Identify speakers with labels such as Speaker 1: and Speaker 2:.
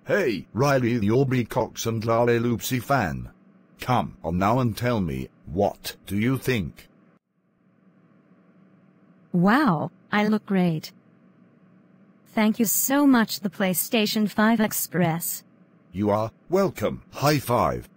Speaker 1: Hey, Riley the Aubrey Cox and Lalaloopsy fan. Come on now and tell me, what do you think?
Speaker 2: Wow, I look great. Thank you so much, the PlayStation 5 Express.
Speaker 1: You are welcome. High five.